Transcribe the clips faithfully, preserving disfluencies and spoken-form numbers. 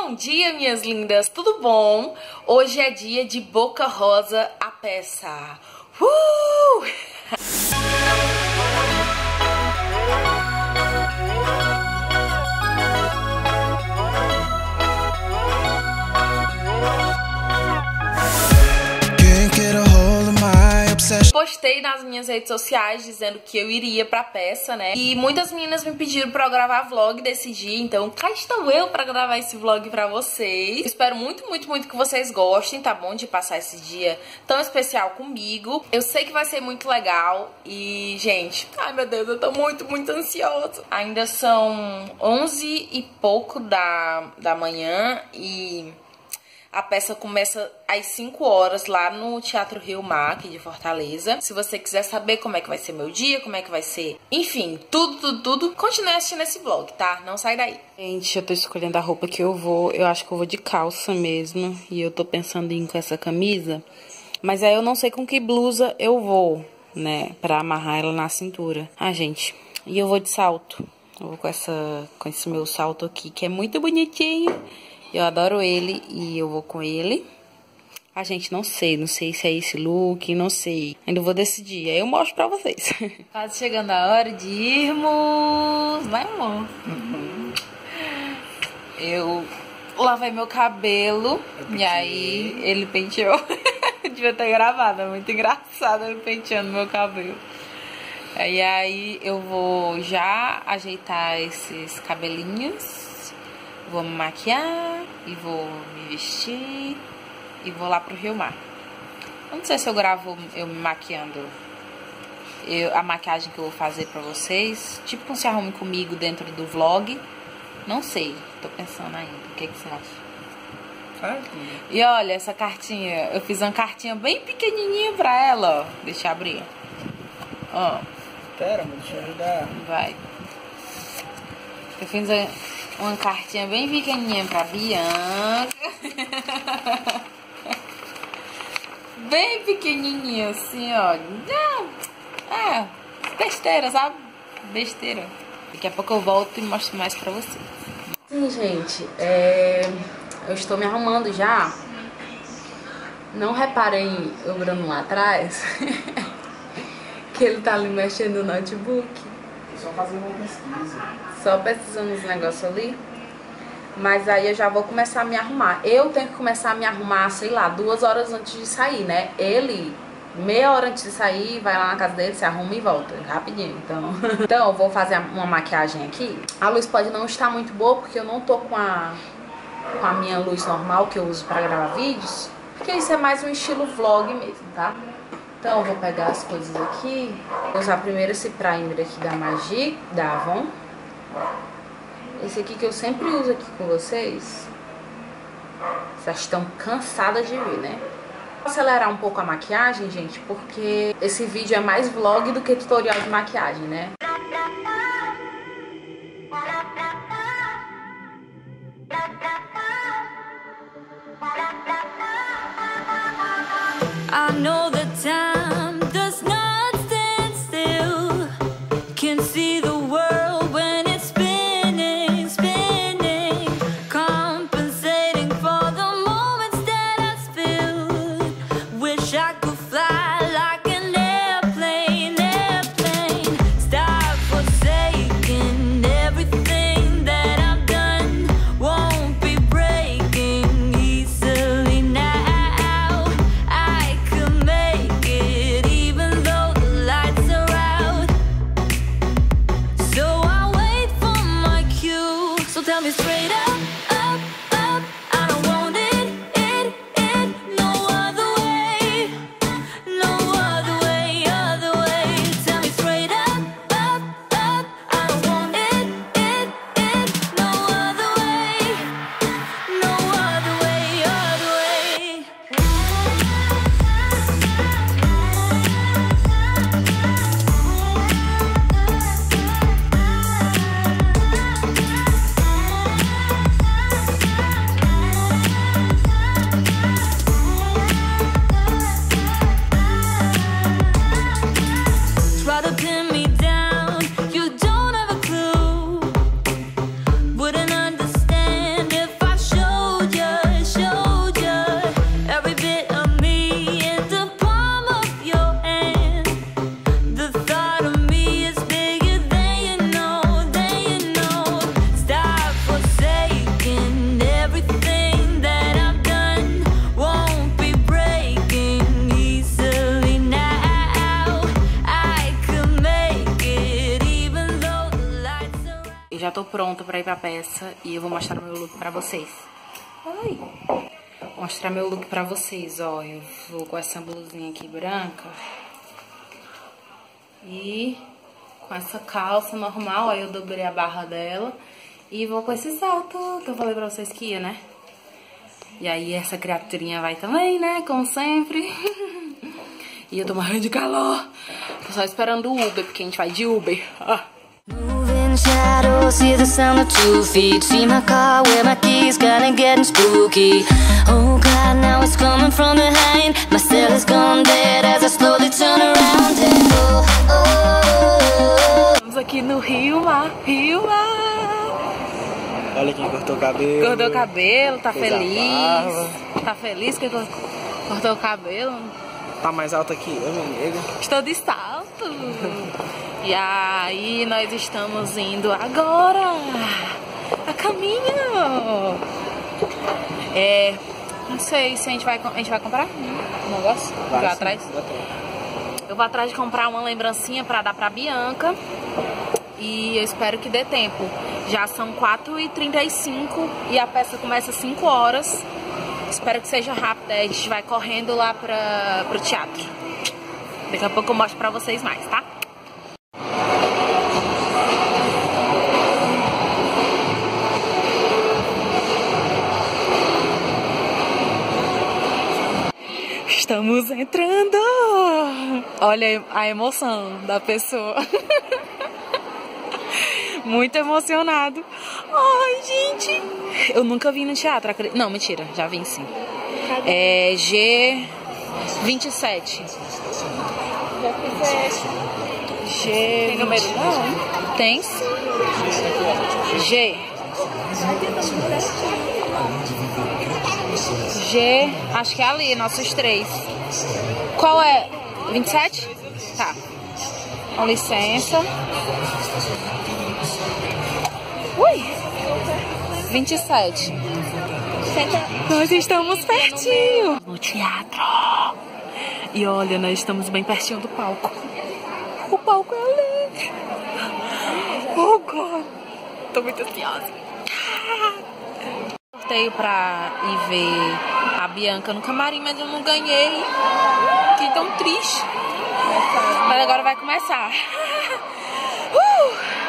Bom dia, minhas lindas, tudo bom? Hoje é dia de Boca Rosa, a peça. Uh! Postei nas minhas redes sociais dizendo que eu iria pra peça, né? E muitas meninas me pediram pra eu gravar vlog desse dia, então cá estou eu pra gravar esse vlog pra vocês. Espero muito, muito, muito que vocês gostem, tá bom? De passar esse dia tão especial comigo. Eu sei que vai ser muito legal e, gente, ai meu Deus, eu tô muito, muito ansiosa. Ainda são onze e pouco da, da manhã e... a peça começa às cinco horas lá no Teatro Rio Mar, aqui de Fortaleza. Se você quiser saber como é que vai ser meu dia, como é que vai ser, enfim, tudo, tudo, tudo, continue assistindo esse vlog, tá? Não sai daí. Gente, eu tô escolhendo a roupa que eu vou. Eu acho que eu vou de calça mesmo. E eu tô pensando em ir com essa camisa. Mas aí eu não sei com que blusa eu vou, né? Pra amarrar ela na cintura. Ah, gente, e eu vou de salto. Eu vou com, essa, com esse meu salto aqui, que é muito bonitinho. Eu adoro ele e eu vou com ele. Ah, gente, não sei. Não sei se é esse look, não sei. Ainda vou decidir. Aí eu mostro pra vocês. Quase chegando a hora de irmos. Vai, amor. Uhum. Eu lavei meu cabelo. E aí ele penteou. Devia ter gravado. É muito engraçado ele penteando meu cabelo. E aí eu vou já ajeitar esses cabelinhos. Vou me maquiar e vou me vestir e vou lá pro Rio Mar. Não sei se eu gravo eu me maquiando, eu, a maquiagem que eu vou fazer pra vocês, tipo um Se Arrume Comigo dentro do vlog. Não sei, tô pensando ainda. O que, que você acha? E olha, essa cartinha, eu fiz uma cartinha bem pequenininha pra ela, ó. Deixa eu abrir. Ó. Espera, deixa eu ajudar. Vai. Eu fiz a... uma cartinha bem pequenininha pra Bianca. Bem pequenininha assim, ó. É, besteira, sabe? Besteira. Daqui a pouco eu volto e mostro mais pra vocês. Sim, gente, é... eu estou me arrumando já. Não reparem o Bruno lá atrás. Que ele tá ali mexendo no notebook. Só fazendo uma pesquisa. Só pesquisando os negócios ali. Mas aí eu já vou começar a me arrumar. Eu tenho que começar a me arrumar, sei lá, duas horas antes de sair, né? Ele, meia hora antes de sair, vai lá na casa dele, se arruma e volta. Rapidinho, então. Então eu vou fazer uma maquiagem aqui. A luz pode não estar muito boa, porque eu não tô com a, com a minha luz normal que eu uso pra gravar vídeos. Porque isso é mais um estilo vlog mesmo, tá? Então eu vou pegar as coisas aqui. Vou usar primeiro esse primer aqui da Magic, da Avon. Esse aqui que eu sempre uso aqui com vocês. Vocês estão cansadas de ver, né? Vou acelerar um pouco a maquiagem, gente, porque esse vídeo é mais vlog do que tutorial de maquiagem, né? I know the time does not stand still. Can see the world when it's spinning, spinning. Compensating for the moments that I spilled. Wish I could fly like an airplane, airplane. Start pronta pra ir pra peça e eu vou mostrar meu look pra vocês. Ai. Mostrar meu look pra vocês, ó. Eu vou com essa blusinha aqui branca. E com essa calça normal, ó, eu dobrei a barra dela. E vou com esse salto que eu falei pra vocês que ia, né? E aí essa criaturinha vai também, né? Como sempre. E eu tô morrendo de calor. Tô só esperando o Uber, porque a gente vai de Uber. Ah. Moving shadows, hear the sound of two feet. See my car where my keys, kinda getting spooky. Oh God, now it's coming from behind. My cell is gone dead as I slowly turn around and oh, oh. Estamos aqui no Rio Mar, Rio Mar. Olha quem cortou o cabelo. Cortou o cabelo, tá fez a feliz. barba. Tá feliz que cortou o cabelo? Tá mais alto que eu, minha amiga. Estou de salto. E aí nós estamos indo agora a caminho. É, não sei se a gente vai, a gente vai comprar um negócio. Vai, Vai sim, atrás. vai ter. Eu vou atrás de comprar uma lembrancinha pra dar pra Bianca. E eu espero que dê tempo. Já são quatro e trinta e cinco e a peça começa às cinco horas. Espero que seja rápido. A gente vai correndo lá pra, pro teatro. Daqui a pouco eu mostro pra vocês mais, tá? Estamos entrando! Olha a emoção da pessoa. Muito emocionado. Ai, gente. Eu nunca vim no teatro. acredito. Não, mentira. Já vim sim. É G vinte e sete. G... Tem número não? Tem sim. G. G. Acho que é ali, nossos três. Qual é? vinte e sete? Tá. Com licença. Ui! vinte e sete. Nós estamos pertinho. No teatro. E olha, nós estamos bem pertinho do palco. O palco é ali. Oh, God. Tô muito ansiosa. Sorteio pra ir ver a Bianca no camarim, mas eu não ganhei. Fiquei tão triste. Mas agora vai começar. Uh!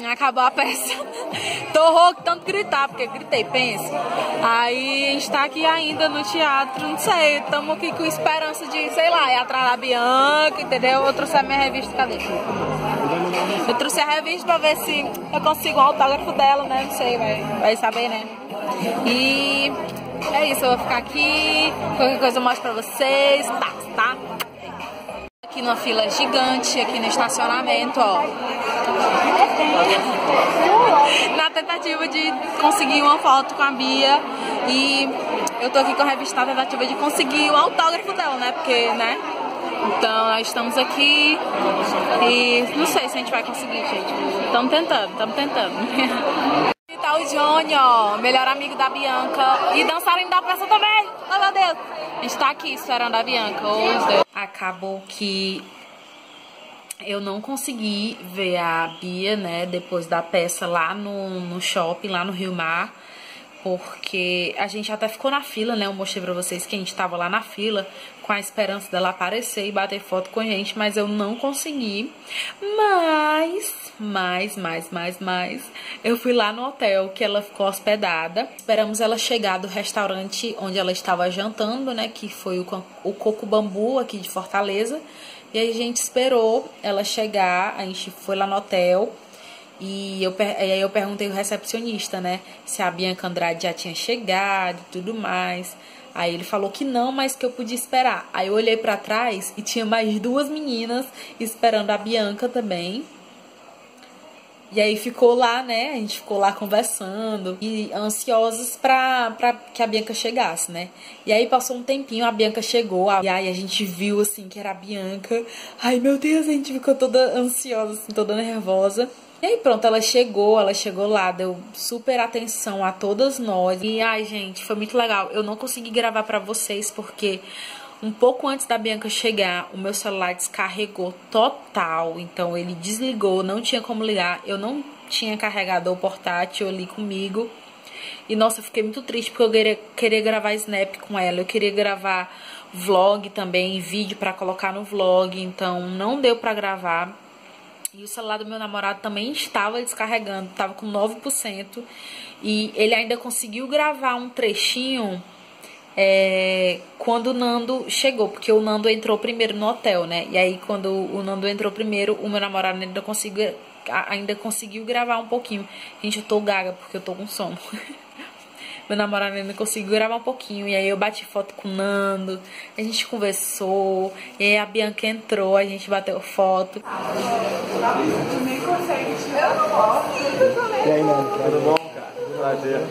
acabou a peça. Tô rouco tanto gritar, porque gritei, pensa. Aí a gente tá aqui ainda no teatro, não sei, tamo aqui com esperança de, sei lá, ir atrás da Bianca, entendeu? Eu trouxe a minha revista, cadê? Eu trouxe a revista pra ver se eu consigo um autógrafo dela, né? Não sei, vai, vai saber, né? E é isso, eu vou ficar aqui, qualquer coisa eu mostro pra vocês, tá, tá? Aqui numa fila gigante, aqui no estacionamento, ó. Na tentativa de conseguir uma foto com a Bia. E eu tô aqui com a revista na tentativa de conseguir o autógrafo dela, né? Porque, né? Então, nós estamos aqui e não sei se a gente vai conseguir, gente. Estamos tentando, estamos tentando. Tá o Johnny, ó, melhor amigo da Bianca. E dançarem da peça também. Oh, meu Deus. A gente tá aqui esperando a Bianca. Oh, Deus. Acabou que eu não consegui ver a Bia, né, depois da peça lá no, no shopping, lá no Rio Mar. Porque a gente até ficou na fila, né? Eu mostrei pra vocês que a gente tava lá na fila com a esperança dela aparecer e bater foto com a gente, mas eu não consegui. Mas, mais, mais, mais, mais, eu fui lá no hotel que ela ficou hospedada. Esperamos ela chegar do restaurante onde ela estava jantando, né? Que foi o, o Coco Bambu aqui de Fortaleza. E aí a gente esperou ela chegar, a gente foi lá no hotel. E, eu, e aí eu perguntei ao recepcionista, né, se a Bianca Andrade já tinha chegado e tudo mais. Aí ele falou que não, mas que eu podia esperar. Aí eu olhei pra trás e tinha mais duas meninas esperando a Bianca também. E aí ficou lá, né, a gente ficou lá conversando e ansiosos pra, pra que a Bianca chegasse, né. E aí passou um tempinho, a Bianca chegou, e aí a gente viu, assim, que era a Bianca. Ai, meu Deus, a gente ficou toda ansiosa, assim, toda nervosa. E aí pronto, ela chegou, ela chegou lá, deu super atenção a todas nós. E ai, gente, foi muito legal. Eu não consegui gravar pra vocês porque um pouco antes da Bianca chegar, o meu celular descarregou total. Então ele desligou, não tinha como ligar. Eu não tinha carregador portátil ali comigo. E nossa, eu fiquei muito triste porque eu queria, queria gravar snap com ela. Eu queria gravar vlog também, vídeo pra colocar no vlog. Então não deu pra gravar. E o celular do meu namorado também estava descarregando, estava com nove por cento. E ele ainda conseguiu gravar um trechinho é, quando o Nando chegou, porque o Nando entrou primeiro no hotel, né? E aí quando o Nando entrou primeiro, o meu namorado ainda conseguiu, ainda conseguiu gravar um pouquinho. Gente, eu tô gaga porque eu tô com sono. Meu namorado ainda conseguiu gravar um pouquinho. E aí eu bati foto com o Nando. A gente conversou. E aí a Bianca entrou. A gente bateu foto. E aí, Nando? Tudo bom, cara? Prazer.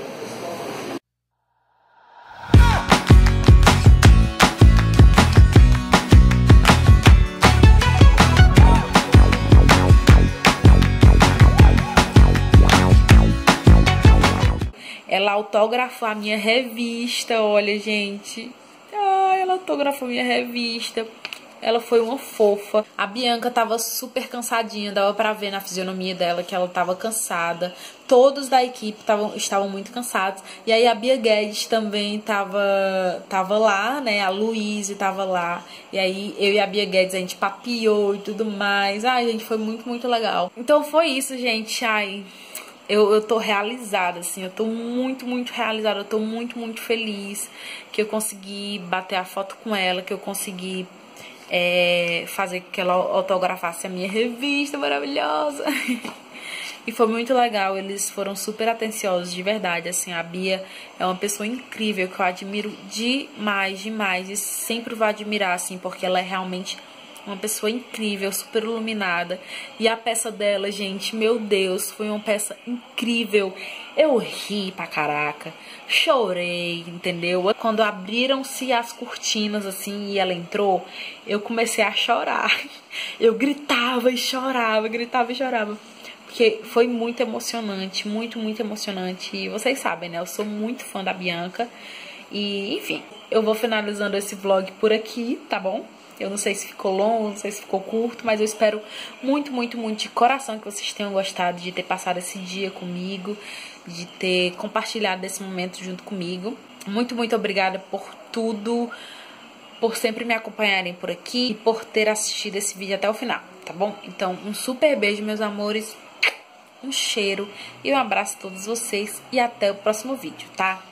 Ela autografou a minha revista, olha, gente. Ai, ela autografou a minha revista. Ela foi uma fofa. A Bianca tava super cansadinha, dava pra ver na fisionomia dela que ela tava cansada. Todos da equipe tavam, estavam muito cansados. E aí a Bia Guedes também tava, tava lá, né? A Luísa tava lá. E aí eu e a Bia Guedes, a gente papiou e tudo mais. Ai, gente, foi muito, muito legal. Então foi isso, gente. Ai... Eu, eu tô realizada, assim, eu tô muito, muito realizada, eu tô muito, muito feliz que eu consegui bater a foto com ela, que eu consegui é, fazer que ela autografasse a minha revista maravilhosa. E foi muito legal, eles foram super atenciosos, de verdade, assim, a Bia é uma pessoa incrível, que eu admiro demais, demais, e sempre vou admirar, assim, porque ela é realmente... uma pessoa incrível, super iluminada. E a peça dela, gente, meu Deus, foi uma peça incrível. Eu ri pra caraca, chorei, entendeu? Quando abriram-se as cortinas, assim, e ela entrou, eu comecei a chorar. Eu gritava e chorava, gritava e chorava. Porque foi muito emocionante, muito, muito emocionante. E vocês sabem, né? Eu sou muito fã da Bianca. E, enfim, eu vou finalizando esse vlog por aqui, tá bom? Eu não sei se ficou longo, não sei se ficou curto, mas eu espero muito, muito, muito de coração que vocês tenham gostado de ter passado esse dia comigo, de ter compartilhado esse momento junto comigo. Muito, muito obrigada por tudo, por sempre me acompanharem por aqui e por ter assistido esse vídeo até o final, tá bom? Então, um super beijo, meus amores. Um cheiro e um abraço a todos vocês e até o próximo vídeo, tá?